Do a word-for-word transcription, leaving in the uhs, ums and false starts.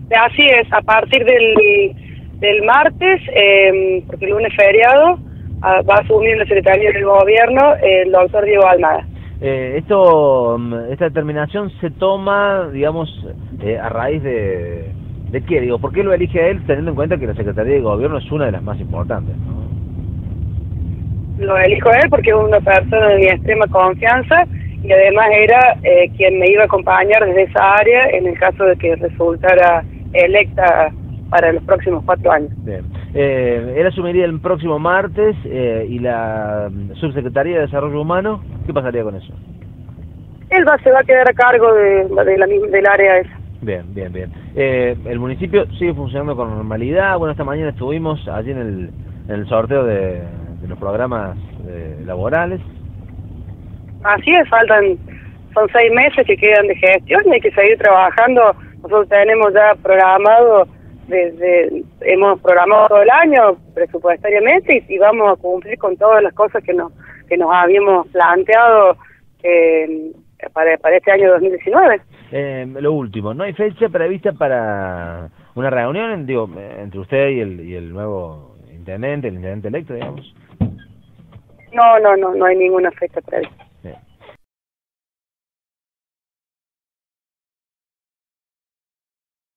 Así es, a partir del, del martes, eh, porque el lunes es feriado, a, va a asumir la Secretaría del Gobierno el doctor Diego Almada. Eh, esto, esta determinación se toma, digamos, eh, a raíz de, de qué, digo, ¿por qué lo elige él teniendo en cuenta que la Secretaría de Gobierno es una de las más importantes, ¿no? Lo elijo él porque es una persona de mi extrema confianza y además era eh, quien me iba a acompañar desde esa área en el caso de que resultara electa para los próximos cuatro años. Bien. Eh, él asumiría el próximo martes eh, y la Subsecretaría de Desarrollo Humano, ¿qué pasaría con eso? Él va, se va a quedar a cargo de, de la, del área esa. Bien, bien, bien. Eh, el municipio sigue funcionando con normalidad. Bueno, esta mañana estuvimos allí en el, en el sorteo de, de los programas eh, laborales. Así es, faltan, son seis meses que quedan de gestión y hay que seguir trabajando. Nosotros tenemos ya programado, desde hemos programado todo el año presupuestariamente y, y vamos a cumplir con todas las cosas que nos que nos habíamos planteado eh, para, para este año dos mil diecinueve. Eh, lo último, ¿no hay fecha prevista para una reunión, digo, entre usted y el, y el nuevo intendente, el intendente electo, digamos? No, no, no, no hay ninguna fecha prevista.